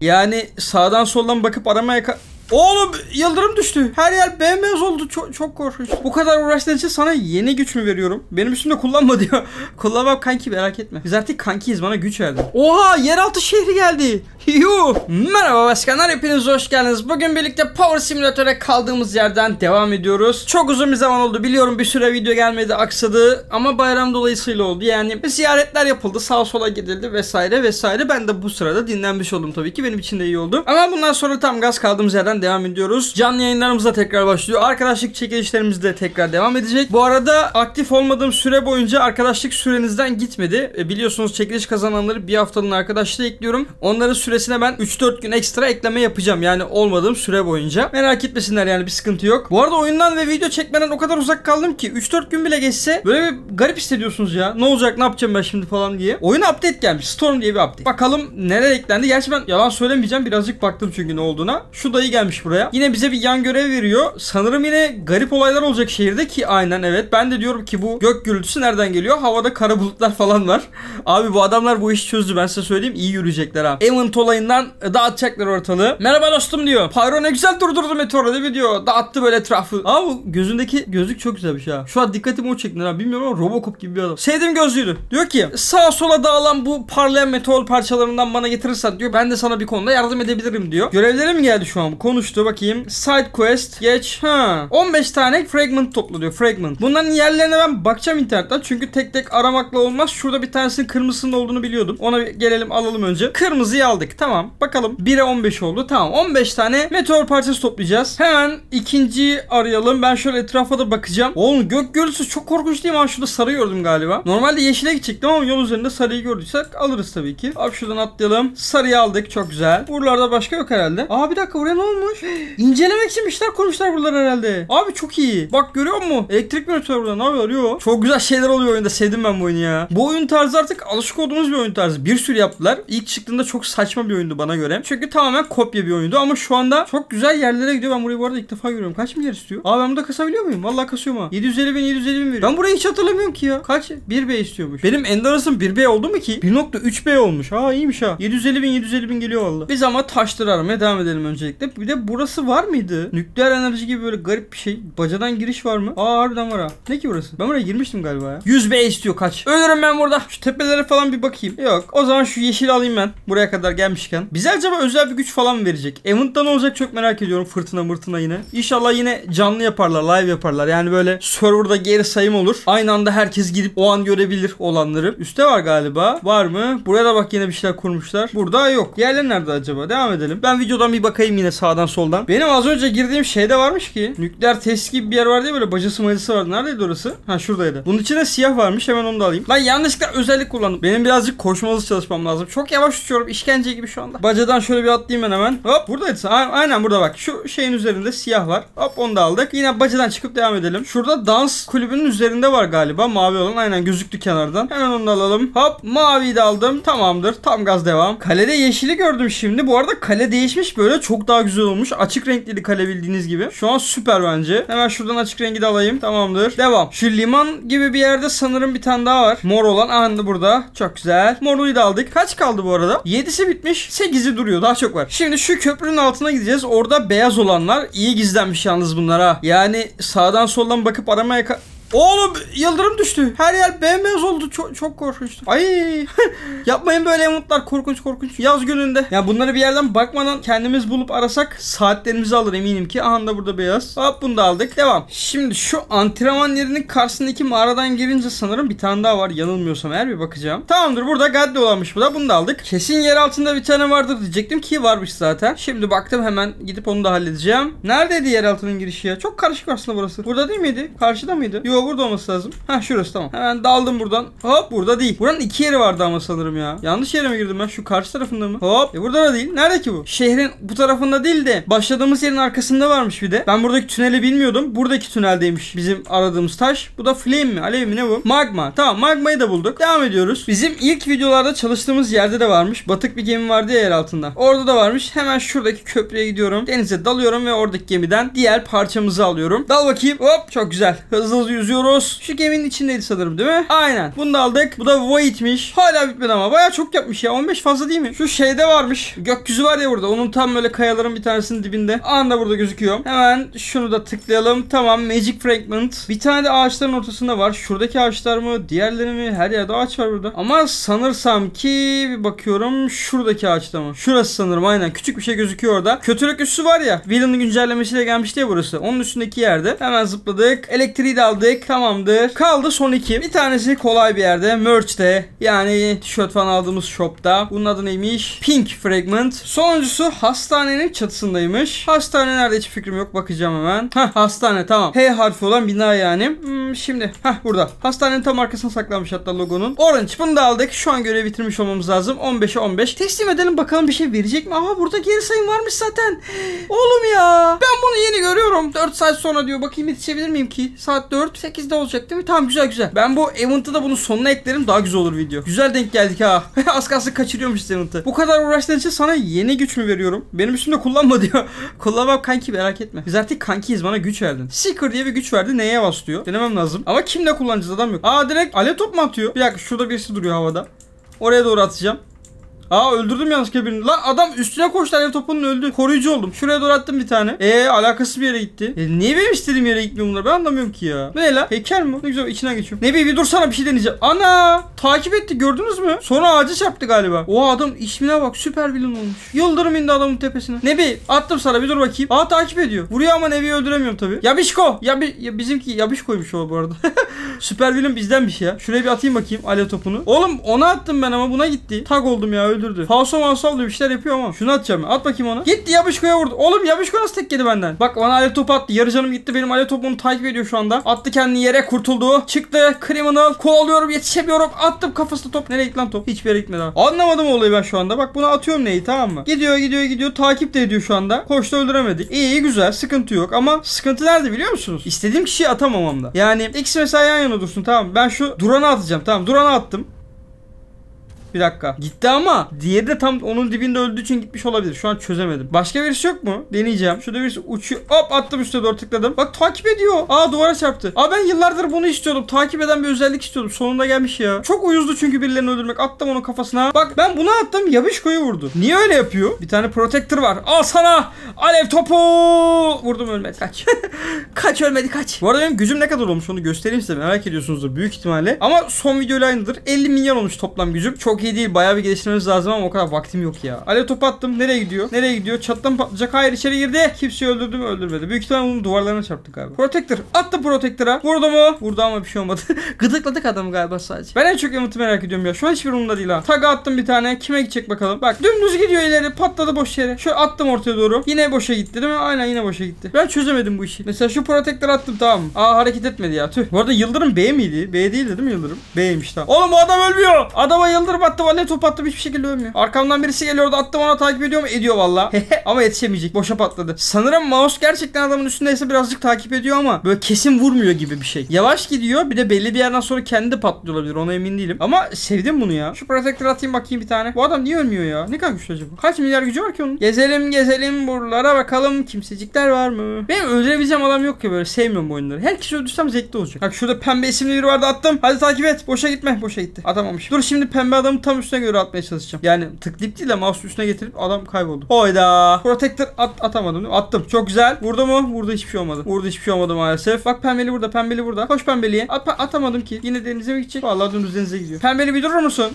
Yani sağdan soldan bakıp aramaya... Oğlum yıldırım düştü. Her yer bembeyaz oldu. Çok korkunç. Bu kadar uğraştığın için sana yeni güç mü veriyorum? Benim üstümde kullanma diyor. Kullanmam kanki, merak etme. Biz artık kankiyiz, bana güç verdin. Oha, yeraltı şehri geldi. Yuh. Merhaba başkanlar, hepiniz hoş geldiniz. Bugün birlikte Power Simulator'a kaldığımız yerden devam ediyoruz. Çok uzun bir zaman oldu biliyorum, bir süre video gelmedi, aksadı ama bayram dolayısıyla oldu. Yani ziyaretler yapıldı, sağa sola gidildi vesaire vesaire. Ben de bu sırada dinlenmiş oldum tabii ki, benim için de iyi oldu. Ama bundan sonra tam gaz kaldığımız yerden devam ediyoruz. Canlı yayınlarımız da tekrar başlıyor. Arkadaşlık çekilişlerimiz de tekrar devam edecek. Bu arada aktif olmadığım süre boyunca arkadaşlık sürenizden gitmedi. Biliyorsunuz çekiliş kazananları bir haftalığına arkadaşlığı ekliyorum. Onların süresine ben 3-4 gün ekstra ekleme yapacağım. Yani olmadığım süre boyunca. Merak etmesinler, yani bir sıkıntı yok. Bu arada oyundan ve video çekmeden o kadar uzak kaldım ki 3-4 gün bile geçse böyle bir garip hissediyorsunuz ya. Ne olacak, ne yapacağım ben şimdi falan diye. Oyuna update gelmiş. Storm diye bir update. Bakalım neler eklendi. Gerçi ben yalan söylemeyeceğim. Birazcık baktım çünkü ne olduğuna. Şu dayı gelmiş buraya. Yine bize bir yan görev veriyor. Sanırım yine garip olaylar olacak şehirde ki aynen evet. Ben de diyorum ki bu gök gürültüsü nereden geliyor? Havada kara bulutlar falan var. Abi bu adamlar bu işi çözdü. Ben size söyleyeyim, iyi yürüyecekler ha. Event olayından dağıtacaklar ortalığı. Merhaba dostum diyor. Pyro ne güzel durdurdu meteoru değil mi diyor. Dağıttı böyle etrafı. Aa, bu gözündeki gözlük çok güzelmiş ha. Şu an dikkatimi o çekti ha. Bilmiyorum ama Robocop gibi bir adam. Sevdiğim gözlüğüydü. Diyor ki sağa sola dağılan bu parlayan meteor parçalarından bana getirirsen diyor, ben de sana bir konuda yardım edebilirim diyor. Görevlerim geldi şu an. Konuştu bakayım. Side quest geç. 15 tane fragment topla diyor. Fragment. Bunların yerlerine ben bakacağım internetten. Çünkü tek tek aramakla olmaz. Şurada bir tanesinin kırmızısının olduğunu biliyordum. Ona gelelim alalım önce. Kırmızıyı aldık. Tamam. Bakalım. 1'e 15 oldu. Tamam. 15 tane meteor parçası toplayacağız. Hemen ikinciyi arayalım. Ben şöyle etrafa da bakacağım. Oğlum gök gürültüsü çok korkunç değil mi? Şurada sarı gördüm galiba. Normalde yeşile gidecektim ama yol üzerinde sarıyı gördüysek alırız tabii ki. Abi şuradan atlayalım. Sarıyı aldık. Çok güzel. Buralarda başka yok herhalde. Aa bir dakika, buraya ne olmuş? İncelemek için işler kurmuşlar buralar herhalde. Abi çok iyi. Bak görüyor musun? Elektrik mi ötüyor burada? Ne yapıyor? Çok güzel şeyler oluyor oyunda. Sevdim ben bu oyunu ya. Bu oyun tarzı artık alışık olduğumuz bir oyun tarzı. Bir sürü yaptılar. İlk çıktığında çok saçma bir oyundu bana göre. Çünkü tamamen kopya bir oyundu ama şu anda çok güzel yerlere gidiyor. Ben burayı bu arada ilk defa görüyorum. Kaç milyar istiyor? Aa ben burada kasabiliyor muyum? Vallahi kasıyorum ha. 750 bin veriyor. Ben burayı hiç hatırlamıyorum ki ya. Kaç? 1B istiyormuş. Benim Enderous'um 1B oldu mu ki? 1.3B olmuş. Aa iyiymiş ha. 750 bin geliyor valla. Biz ama taşları aramaya devam edelim öncelikle. Bir de burası var mıydı? Nükleer enerji gibi böyle garip bir şey. Bacadan giriş var mı? Aa harbiden var ha. Ne ki burası? Ben buraya girmiştim galiba ya. 100B istiyor kaç? Ölürüm ben burada. Şu tepelere falan bir bakayım. Yok. O zaman şu yeşili alayım ben. Buraya kadar gelmişken. Bize acaba özel bir güç falan mı verecek? Event'ta ne olacak çok merak ediyorum. Fırtına yine. İnşallah yine canlı yaparlar. Live yaparlar. Yani böyle serverda geri sayım olur. Aynı anda herkes gidip o an görebilir olanları. Üste var galiba. Var mı? Buraya da bak, yine bir şeyler kurmuşlar. Burada yok. Diğerleri nerede acaba? Devam edelim. Ben videodan bir bakayım yine sağdan soldan. Benim az önce girdiğim şeyde varmış ki. Nükleer test gibi bir yer vardı ya, böyle bacası macası vardı. Neredeydi orası? Ha şuradaydı. Bunun içinde siyah varmış. Hemen onu da alayım. Lan yanlışlıkla özellik kullandım. Benim birazcık koşmalı çalışmam lazım. Çok yavaş uçuyorum. İşkence gibi şu anda. Bacadan şöyle bir atlayayım ben hemen. Hop buradaydı. Aynen burada bak. Şu şeyin üzerinde siyah var. Hop onu da aldık. Yine bacadan çıkıp devam edelim. Şurada dans kulübünün üzerinde var galiba. Mavi olan. Aynen gözüktü kenardan. Hemen onu da alalım. Hop maviyi de aldım. Tamamdır. Tam gaz devam. Kalede yeşili gördüm şimdi. Bu arada kale değişmiş böyle. Çok daha güzel olmuş. Açık renkliydi kale bildiğiniz gibi. Şu an süper bence. Hemen şuradan açık rengi de alayım. Tamamdır. Devam. Şu liman gibi bir yerde sanırım bir tane daha var. Mor olan. Aha burada. Çok güzel. Moruyu da aldık. Kaç kaldı bu arada? 7'si bitmiş. 8'i duruyor. Daha çok var. Şimdi şu köprünün altına gideceğiz. Orada beyaz olanlar iyi gizlenmiş yalnız bunlar ha. Yani sağdan soldan bakıp aramaya... Oğlum yıldırım düştü. Her yer bembeyaz oldu. Çok korkunçtu. Ay. Yapmayın böyle umutlar. Korkunç. Yaz gününde. Ya bunları bir yerden bakmadan kendimiz bulup arasak saatlerimizi alır eminim ki. Aha da burada beyaz. Hop bunu da aldık. Devam. Şimdi şu antrenman yerinin karşısındaki mağaradan girince sanırım bir tane daha var. Yanılmıyorsam eğer bir bakacağım. Tamamdır. Burada gadde olanmış bu da. Bunu da aldık. Kesin yer altında bir tane vardır diyecektim ki varmış zaten. Şimdi baktım, hemen gidip onu da halledeceğim. Neredeydi yer altının girişi ya? Çok karışık aslında burası. Burada değil miydi? Karşıda mıydı? Yok burada olması lazım. Ha şurası tamam. Hemen daldım buradan. Hop burada değil. Buranın 2 yeri vardı ama sanırım ya. Yanlış yere mi girdim ben? Şu karşı tarafında mı? Hop. Burada da değil. Nerede ki bu? Şehrin bu tarafında değil de başladığımız yerin arkasında varmış bir de. Ben buradaki tüneli bilmiyordum. Buradaki tüneldeymiş bizim aradığımız taş. Bu da flame mi? Alev mi? Ne bu? Magma. Tamam magmayı da bulduk. Devam ediyoruz. Bizim ilk videolarda çalıştığımız yerde de varmış. Batık bir gemi vardı ya yer altında. Orada da varmış. Hemen şuradaki köprüye gidiyorum. Denize dalıyorum ve oradaki gemiden diğer parçamızı alıyorum. Dal bakayım. Hop. Çok güzel. Hızlı yüzüyorum. yazıyoruz. Şu geminin içindeydi sanırım değil mi? Aynen. Bunu da aldık. Bu da Void'miş. Hala bitmedi ama. Baya çok yapmış ya. 15 fazla değil mi? Şu şeyde varmış. Gökyüzü var ya burada. Onun tam böyle kayaların bir tanesinin dibinde. Anda burada gözüküyor. Hemen şunu da tıklayalım. Tamam. Magic Fragment. Bir tane de ağaçların ortasında var. Şuradaki ağaçlar mı? Diğerleri mi? Her yerde ağaç var burada. Ama sanırsam ki bir bakıyorum. Şuradaki ağaçta mı? Şurası sanırım. Aynen. Küçük bir şey gözüküyor orada. Kötülük üssü var ya. Villain'ın güncellemesiyle gelmişti ya burası. Onun üstündeki yerde. Hemen zıpladık. Elektriği de aldık. Tamamdır. Kaldı son iki. Bir tanesi kolay bir yerde. Merch'te. Yani tişört falan aldığımız shop'ta. Bunun adı neymiş? Pink Fragment. Sonuncusu hastanenin çatısındaymış. Hastane nerede hiç fikrim yok. Bakacağım hemen. Hastane tamam. H harfi olan bina yani. Şimdi. Burada. Hastanenin tam arkasına saklanmış hatta logonun. Orange. Bunu da aldık. Şu an görevi bitirmiş olmamız lazım. 15'e 15. Teslim edelim bakalım bir şey verecek mi? Aha burada geri sayım varmış zaten. Oğlum ya. Ben bunu yeni görüyorum. 4 saat sonra diyor. Bakayım yetişebilir miyim ki? Saat 4. 8'de olacak değil mi? Tamam güzel. Ben bu event'ı da bunun sonuna eklerim. Daha güzel olur video. Güzel denk geldik ha. Az kalsın kaçırıyormuş event'ı. Bu kadar uğraştığın için sana yeni güç mü veriyorum? Benim üstümde kullanma diyor. Kullanmam kanki merak etme. Biz artık kankiyiz, bana güç verdin. Seeker diye bir güç verdi. Neye bas diyor. Denemem lazım. Ama kimle kullanacağız, adam yok. Direkt alev top mu atıyor? Bir dakika şurada birisi duruyor havada. Oraya doğru atacağım. Öldürdüm yanlışlıkla birini. Lan adam üstüne koştu, alev topunun öldü. Koruyucu oldum. Şuraya doğru attım bir tane. Alakasız bir yere gitti. Niye benim istediğim yere gitmiyor bunlar? Ben anlamıyorum ki ya. Ne la? Heykel mi? Ne güzel içinden geçiyorum. Nebi bir dursana, bir şey deneyeceğim. Ana! Takip etti, gördünüz mü? Sonra ağaca çarptı galiba. O adam ismine bak, süper villain olmuş. Yıldırım indi adamın tepesine. Nebi attım sana, bir dur bakayım. Takip ediyor. Vuruyor ama Nebi'yi öldüremiyorum tabii. Yabişko! Bizimki Yabişko'ymuş o bu arada. Süper villain bizdenmiş ya. Şuraya bir atayım bakayım alev topunu. Oğlum ona attım ben ama buna gitti. Tag oldum ya, öldürdü. Falso diyor, bir şeyler yapıyor ama. Şunu atacağım ya. At bakayım ona. Gitti Yabişko'ya vurdu. Oğlum Yabişko nasıl tek yedi benden? Bak bana alev topu attı. Yarı canım gitti. Benim alev topumu takip ediyor şu anda. Attı kendini yere, kurtuldu. Çıktı. Criminal. Kovalıyorum, yetişemiyorum. Attım kafasına top. Nereye gitti lan top? Hiçbir yere gitmedi abi. Anlamadım olayı ben şu anda. Bak buna atıyorum neyi, tamam mı? Gidiyor. Takip de ediyor şu anda. Koştu, öldüremedik. İyi güzel. Sıkıntı yok ama sıkıntı nerede biliyor musunuz? İstediğim kişiyi atamamamda. Yani ikisi mesela yan yana dursun, tamam. Ben şu Duran'ı atacağım. Tamam, Duran'ı attım. Bir dakika. Gitti ama diğeri de tam onun dibinde öldüğü için gitmiş olabilir. Şu an çözemedim. Başka birisi yok mu? Deneyeceğim. Şurada birisi uçuyor. Hop attım, üstüne doğru tıkladım. Bak takip ediyor. Duvara çarptı. Ben yıllardır bunu istiyordum. Takip eden bir özellik istiyordum. Sonunda gelmiş ya. Çok uyuzdu çünkü birilerini öldürmek. Attım onun kafasına. Bak ben bunu attım. Yabişko'yu vurdu. Niye öyle yapıyor? Bir tane protector var. Al sana. Alev topu. Vurdum, ölmedi. Kaç. Kaç, ölmedi, kaç. Bu arada benim gücüm ne kadar olmuş onu göstereyim size. Merak ediyorsunuzdur büyük ihtimalle. Ama son videoyla aynıdır. 50 milyon olmuş toplam gücüm. Çok iyi değil. Bayağı bir geliştirmemiz lazım ama o kadar vaktim yok ya. Alev topu attım. Nereye gidiyor? Çattan patlayacak. Hayır, içeri girdi. Kimseyi öldürdü mü? Öldürmedi. Büyük ihtimalle onun duvarlarına çarptık abi. Protector. Attı Protector'a. Vurdu mu? Vurdu ama bir şey olmadı. Gıdıkladık adamı galiba sadece. Ben en çok Emot'u merak ediyorum ya. Şu an hiçbir umurumda değil ha. Tag'a attım bir tane. Kime gidecek bakalım. Bak dümdüz gidiyor ileri. Patladı boş yere. Şöyle attım ortaya doğru. Yine boşa gitti değil mi? Aynen, yine boşa gitti. Ben çözemedim bu işi. Mesela şu Protector attım, tamam. Hareket etmedi ya. Tüh. Bu arada Yıldırım B miydi? B değildi değil mi Yıldırım? B'ymiş tamam. Oğlum bu adam ölmüyor. Adama Yıldırım attım. Alev top attım. Hiçbir şekilde ölmüyor. Arkamdan birisi geliyordu. Attım ona, takip ediyor mu? Ediyor valla. Ama yetişemeyecek. Boşa patladı. Sanırım mouse gerçekten adamın üstündeyse birazcık takip ediyor ama böyle kesin vurmuyor gibi bir şey. Yavaş gidiyor. Bir de belli bir yerden sonra kendi de patlıyor olabilir. Ona emin değilim. Ama sevdim bunu ya. Şu Protector atayım bakayım bir tane. Bu adam niye ölmüyor ya? Ne kadar güçlü acaba? Kaç milyar gücü var ki onun? Gezelim buralara bakalım. Kimsecikler var mı? Benim öldürebileceğim adam yok ya böyle. Sevmiyorum bu oyunları. Herkesi öldürsem zevkli olacak. Bak şurada pembe isimli biri vardı, attım. Hadi takip et. Boşa gitme. Boşa gitti. Atamamış. Dur şimdi pembe adamı tam üstüne göre atmaya çalışacağım. Yani tıklayıp değil de mouse üstüne getirip adam kayboldu. Oyda. Protector atamadım değil mi? Attım. Çok güzel. Vurdu mu? Vurdu, hiçbir şey olmadı. Vurdu, hiçbir şey olmadı maalesef. Bak pembeli burada. Koş pembeliye. Atamadım ki. Yine denize mi gidecek? Vallahi dümdüz denize gidiyor. Pembeli bir durur musun?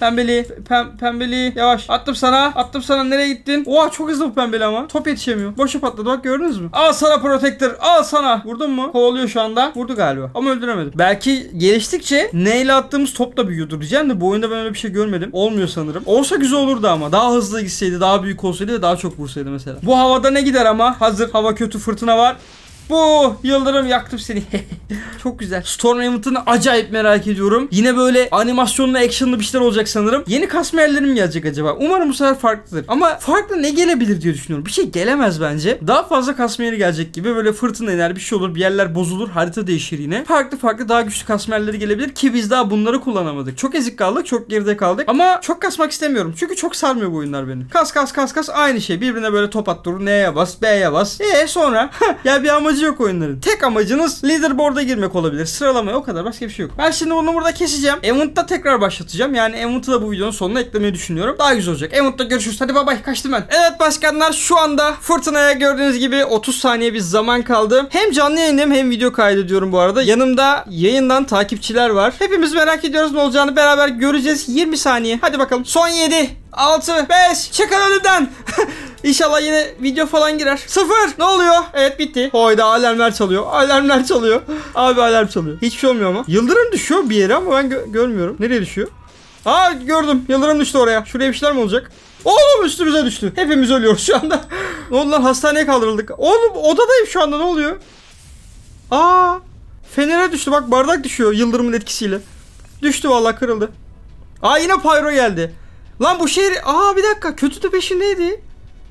Pembeli. Yavaş. Attım sana. Nereye gittin? Oha çok hızlı bu pembeli ama. Top yetişemiyor. Boşa patladı. Bak gördünüz mü? Al sana Protector. Al sana. Vurdun mu? Kovalıyor şu anda. Vurdu galiba. Ama öldüremedim. Belki geliştikçe neyle attığımız top da büyüyordur diyeceğim de bu oyunda ben öyle bir şey görmedim. Olmuyor sanırım. Olsa güzel olurdu ama. Daha hızlı gitseydi, daha büyük olsaydı ve daha çok vursaydı mesela. Bu havada ne gider ama? Hazır hava kötü, fırtına var. Bu Yıldırım yaktım seni. Çok güzel. Storm Event'ını acayip merak ediyorum. Yine böyle animasyonlu, actionlı bir şeyler olacak sanırım. Yeni kasma yerlerim gelecek acaba? Umarım bu sefer farklıdır. Ama farklı ne gelebilir diye düşünüyorum. Bir şey gelemez bence. Daha fazla kasma yeri gelecek gibi. Böyle fırtına iner, bir şey olur. Bir yerler bozulur. Harita değişir yine. Farklı daha güçlü kasma yerleri gelebilir ki biz daha bunları kullanamadık. Çok ezik kaldık. Çok geride kaldık. Ama çok kasmak istemiyorum. Çünkü çok sarmıyor bu oyunlar beni. Kas aynı şey. Birbirine böyle top attırır. N'ye bas, B'ye bas. Sonra ya bir amacı amacı yok oyunların. Tek amacınız leaderboard'a girmek olabilir. Sıralamaya, o kadar, başka bir şey yok. Ben şimdi bunu burada keseceğim. Event'ta tekrar başlatacağım. Yani Event'ı da bu videonun sonuna eklemeyi düşünüyorum. Daha güzel olacak. Event'ta görüşürüz. Hadi bay bay, kaçtım ben. Evet başkanlar, şu anda fırtınaya gördüğünüz gibi 30 saniye bir zaman kaldı. Hem canlı yayındayım hem video kaydediyorum bu arada. Yanımda yayından takipçiler var. Hepimiz merak ediyoruz ne olacağını, beraber göreceğiz. 20 saniye. Hadi bakalım. Son 7, 6, 5. Çıkın önümden. İnşallah yine video falan girer. 0. Ne oluyor? Evet, bitti. Hayda, alarmlar çalıyor. Alarmlar çalıyor. Abi alarm çalıyor. Hiçbir şey olmuyor ama. Yıldırım düşüyor bir yere ama ben görmüyorum. Nereye düşüyor? Aa, gördüm. Yıldırım düştü oraya. Şuraya bir şeyler mi olacak? Oğlum üstümüze düştü. Hepimiz ölüyoruz şu anda. Ne oldu lan? Hastaneye kaldırıldık. Oğlum odadayım şu anda. Ne oluyor? Aa, fenere düştü. Bak, bardak düşüyor yıldırımın etkisiyle. Düştü vallahi, kırıldı. Aa, yine pyro geldi. Lan bu şehir... Aa, bir dakika. Kötü de peşindeydi.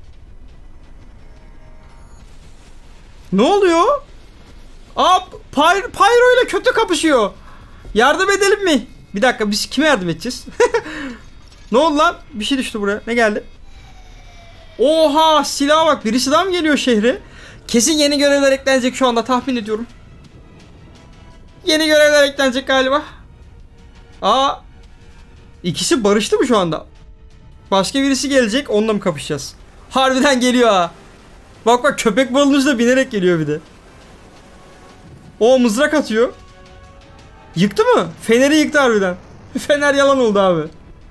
Ne oluyor? Aa, pyro ile kötü kapışıyor. Yardım edelim mi? Bir dakika, biz kime yardım edeceğiz? Ne oldu lan? Bir şey düştü buraya. Ne geldi? Oha, silaha bak. Birisi daha mı geliyor şehre? Kesin yeni görevler eklenecek şu anda, tahmin ediyorum. Yeni görevler eklenecek galiba. Aa, ikisi barıştı mı şu anda? Başka birisi gelecek, onunla mı kapışacağız? Harbiden geliyor ha. Bak bak, köpek balığının üstüne binerek geliyor bir de. O mızrak atıyor. Yıktı mı? Feneri yıktı harbiden. Fener yalan oldu abi.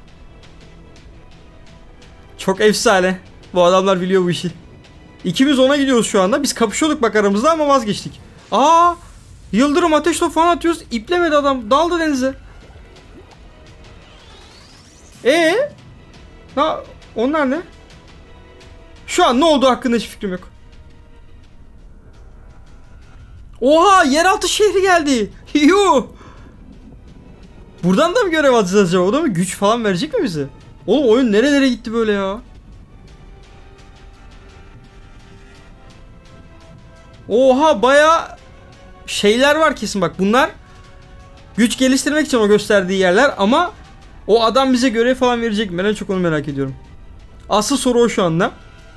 Çok efsane. Bu adamlar biliyor bu işi. İkimiz ona gidiyoruz şu anda. Biz kapışıyorduk bak aramızda ama vazgeçtik. Aa, yıldırım, ateş topu falan atıyoruz. İplemedi adam. Daldı denize. Onlar ne? Şu an ne olduğu hakkında hiç fikrim yok. Oha, yeraltı şehri geldi. Yuh. Buradan da mı görev alacağız acaba? O da mı güç falan verecek mi bize? Oğlum oyun nerelere gitti böyle ya? Oha, baya şeyler var kesin bak. Bunlar güç geliştirmek için o gösterdiği yerler ama o adam bize görev falan verecek mi? Ben en çok onu merak ediyorum. Asıl soru o şu anda.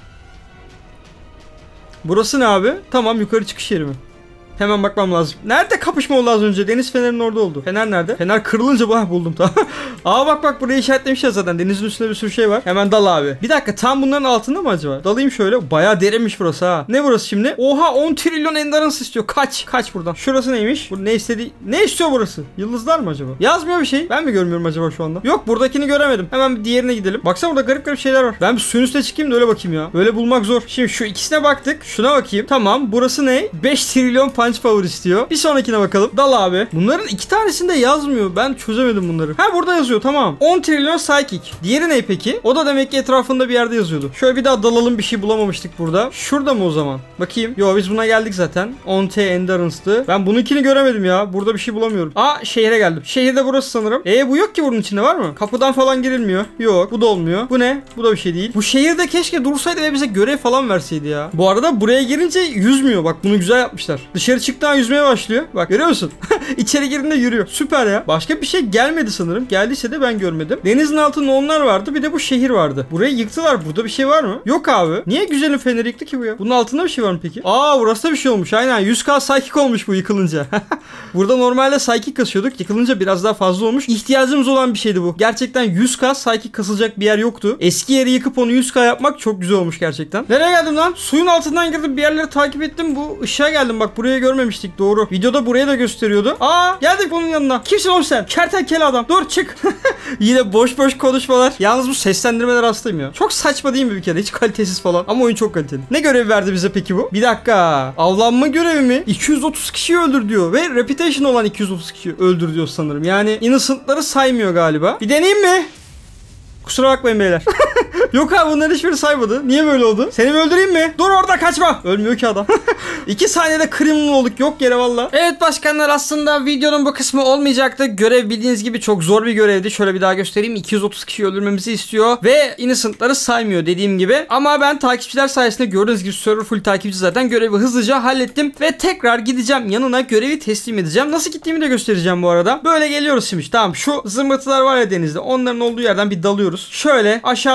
Burası ne abi? Tamam, yukarı çıkış yeri mi? Hemen bakmam lazım. Nerede kapışma oldu az önce? Deniz fenerinin orada oldu. Fener nerede? Fener kırılınca buldum tamam. Aa bak burayı işaretlemişler zaten. Denizin üstünde bir sürü şey var. Hemen dal abi. Bir dakika, tam bunların altında mı acaba? Dalayım şöyle. Bayağı derinmiş burası ha. Ne burası şimdi? Oha, 10 trilyon endurance istiyor. Kaç buradan. Şurası neymiş? Bu ne istediği? Ne istiyor burası? Yıldızlar mı acaba? Yazmıyor bir şey. Ben mi görmüyorum acaba şu anda? Yok, buradakini göremedim. Hemen bir diğerine gidelim. Baksana, burada garip şeyler var. Ben bir suyun üstüne çıkayım da öyle bakayım ya. Böyle bulmak zor. Şimdi şu ikisine baktık. Şuna bakayım. Tamam, burası ne? 5 trilyon punch power istiyor. Bir sonrakine bakalım. Dal abi. Bunların iki tanesinde yazmıyor. Ben çözemedim bunları. Ha, burada yazıyor, tamam. 10 trilyon psychic. Diğeri ne peki? O da demek ki etrafında bir yerde yazıyordu. Şöyle bir daha dalalım, bir şey bulamamıştık burada. Şurada mı o zaman? Bakayım. Yo, biz buna geldik zaten. 10T endurance'tı. Ben bununkini göremedim ya. Burada bir şey bulamıyorum. Aa, şehre geldim. Şehirde burası sanırım. Bu yok ki bunun içinde, var mı? Kapıdan falan girilmiyor. Yok. Bu da olmuyor. Bu ne? Bu da bir şey değil. Bu şehirde keşke dursaydı ve bize görev falan verseydi ya. Bu arada buraya girince yüzmüyor. Bak, bunu güzel yapmışlar. Dışarı çıktığı yüzmeye başlıyor. Bak, görüyor musun? İçeri girdiğinde yürüyor. Süper ya. Başka bir şey gelmedi sanırım. Geldiyse de ben görmedim. Denizin altında onlar vardı. Bir de bu şehir vardı. Burayı yıktılar. Burada bir şey var mı? Yok abi. Niye güzelim feneri yıktı ki bu ya? Bunun altında bir şey var mı peki? Aa, burası da bir şey olmuş. Aynen. 100k psychic olmuş bu yıkılınca. Burada normalde psychic kasıyorduk. Yıkılınca biraz daha fazla olmuş. İhtiyacımız olan bir şeydi bu. Gerçekten 100k psychic kasılacak bir yer yoktu. Eski yeri yıkıp onu 100k yapmak çok güzel olmuş gerçekten. Nereye geldim lan? Suyun altından girdim. Bir yerleri takip ettim. Bu ışığa geldim. Bak, buraya görmemiştik. Doğru. Videoda buraya da gösteriyordu. Aa, geldik bunun yanına. Kimsin oğlum sen? Kertenkele adam. Dur, çık. Yine boş konuşmalar. Yalnız bu seslendirmeler hastayım ya. Çok saçma değil mi bir kere? Hiç kalitesiz falan. Ama oyun çok kaliteli. Ne görevi verdi bize peki bu? Bir dakika. Avlanma görevi mi? 230 kişiyi öldür diyor. Ve reputation olan 230 kişiyi öldür diyor sanırım. Yani innocent'ları saymıyor galiba. Bir deneyeyim mi? Kusura bakmayın beyler. Yok abi, bunların hiçbiri saymadı. Niye böyle oldu? Seni mi öldüreyim mi? Dur orada, kaçma. Ölmüyor ki adam. 2 saniyede criminal olduk. Yok yere valla. Evet başkanlar, aslında videonun bu kısmı olmayacaktı. Görev bildiğiniz gibi çok zor bir görevdi. Şöyle bir daha göstereyim. 230 kişi öldürmemizi istiyor. Ve innocent'ları saymıyor dediğim gibi. Ama ben takipçiler sayesinde, gördüğünüz gibi server full takipçi zaten, görevi hızlıca hallettim. Ve tekrar gideceğim yanına, görevi teslim edeceğim. Nasıl gittiğimi de göstereceğim bu arada. Böyle geliyoruz şimdi. Tamam, şu zımbırtılar var ya denizde. Onların olduğu yerden bir dalıyoruz. Şöyle aşağı atladım, gördüğünüz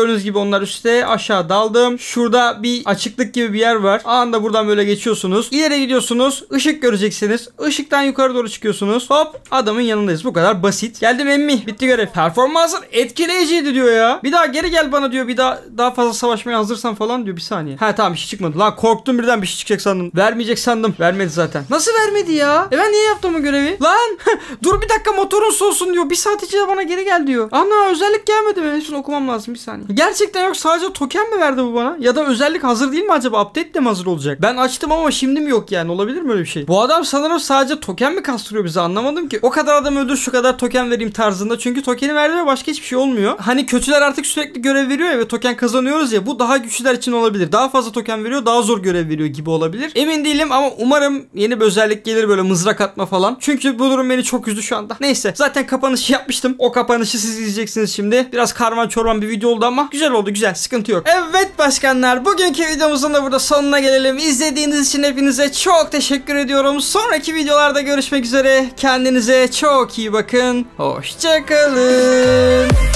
Gördüğünüz gibi onlar üstte, aşağı daldım. Şurada bir açıklık gibi bir yer var. Anında buradan böyle geçiyorsunuz. İleri gidiyorsunuz. Işık göreceksiniz. Işıktan yukarı doğru çıkıyorsunuz. Hop, adamın yanındayız. Bu kadar basit. Geldim emmi. Bitti görev. Performansın etkileyiciydi diyor ya. Bir daha geri gel bana diyor. Bir daha fazla savaşmaya hazırsan falan diyor. Bir saniye. Ha tamam, bir şey çıkmadı. Lan korktum, birden bir şey çıkacak sandım. Vermeyecek sandım. Vermedi zaten. Nasıl vermedi ya? Ben niye yaptım o görevi? Lan dur bir dakika, motorun soğusun diyor. Bir saat içinde bana geri gel diyor. Ana, özellik gelmedi mi? Şunu okumam lazım bir saniye. Gerçekten yok, sadece token mi verdi bu bana? Ya da özellik hazır değil mi acaba? Update de mi hazır olacak? Ben açtım ama şimdi mi yok yani? Olabilir mi öyle bir şey? Bu adam sanırım sadece token mi kastırıyor bize, anlamadım ki. O kadar adam öldür, şu kadar token vereyim tarzında. Çünkü tokeni verdi ve başka hiçbir şey olmuyor. Hani kötüler artık sürekli görev veriyor ya ve token kazanıyoruz ya. Bu daha güçlüler için olabilir. Daha fazla token veriyor, daha zor görev veriyor gibi olabilir. Emin değilim ama umarım yeni bir özellik gelir, böyle mızrak atma falan. Çünkü bu durum beni çok üzdü şu anda. Neyse, zaten kapanışı yapmıştım. O kapanışı siz izleyeceksiniz şimdi. Biraz karman çorman bir video oldu ama güzel oldu, güzel, sıkıntı yok. Evet başkanlar, bugünkü videomuzun da burada sonuna gelelim. İzlediğiniz için hepinize çok teşekkür ediyorum. Sonraki videolarda görüşmek üzere. Kendinize çok iyi bakın. Hoşça kalın.